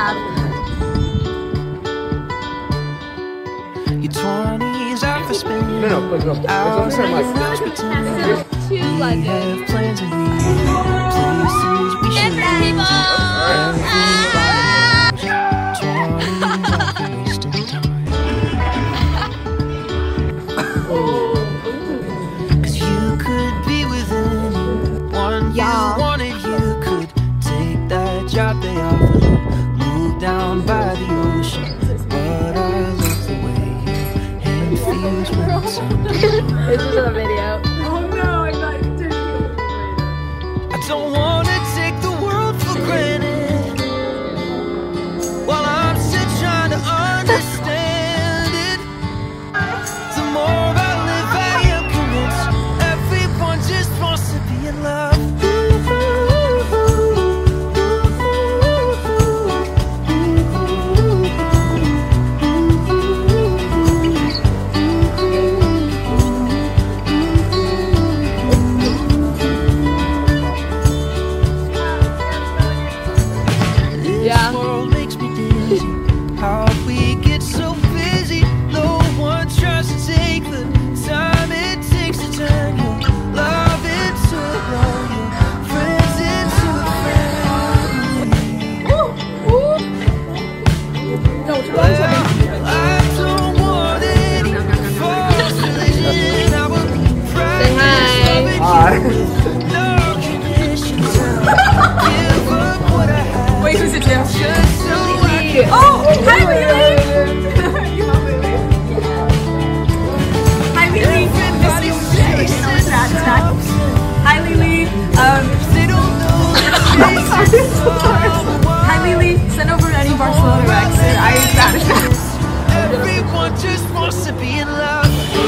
Your 20s are for spending. No, but go. It's also like Two legends. Plans and places we should People! Cause you could be with anyone you wanted. You could take that job they offered, move down by the ocean. But I love the way your hand feels when it's under. This is a video. Oh no, I thought you did. I don't wanna take the world for granted while I'm still trying to understand it. The more I live, I am convinced everyone just wants to be in love. Yeah. This world makes me dizzy. How we get so busy. No one tries to take the time it takes to turn your love into love, your friends into family. I don't want any false religion. I will practice loving you with no conditions. Give up what I have. Wait, who's it to? Just so I can Oh, hi Lily! You love Lily. Hi Lily. Miss you. Hi Lily. they don't know Hi Lily. Send over any Barcelona recs. I Spanish. everyone just wants to be in love.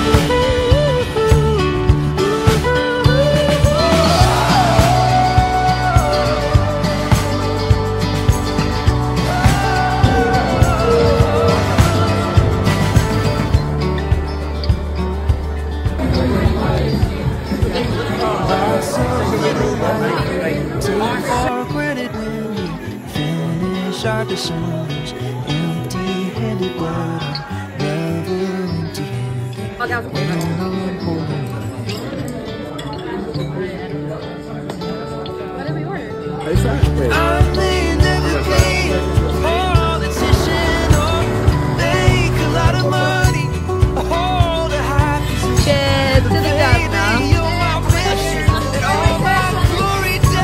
Take for granted when we finish our decisions. Empty-handed, but I'm never empty-handed. When I'm holding you. What did we order? I may never be a politician or make a lot of money or hold a high position. Cheers to the dub now. You're my wish and all my glory days.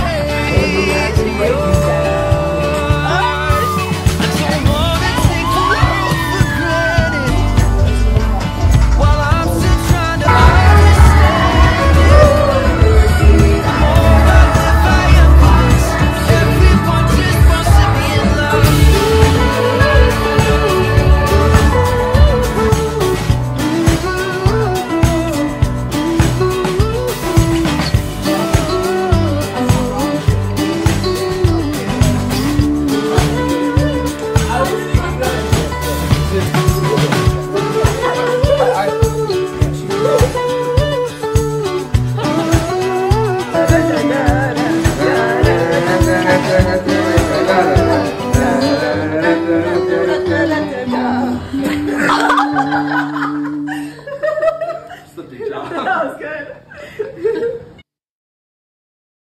I don't wanna take the world for granted while I'm still trying to understand it. The more I live, I am convinced everyone just wants to be in love. That was good.